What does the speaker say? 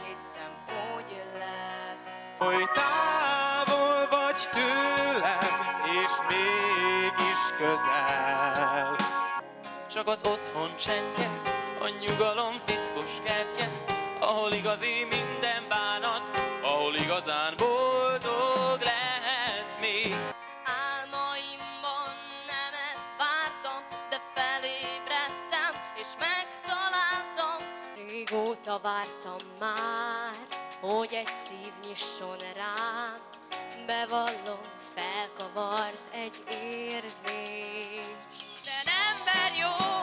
hittem, úgy lesz. Hogy távol vagy tőlem, és mégis közel. Csak az otthon csendje, a nyugalom titkos kertje, ahol igazi minden bánat, ahol igazán boldog lehetsz még. Álmaimban nem ezt vártam, de felébredtem, és megtaláltam. Régóta vártam már, hogy egy szív nyisson rám. Bevallom, felkavart egy érzés. De nem ver jó,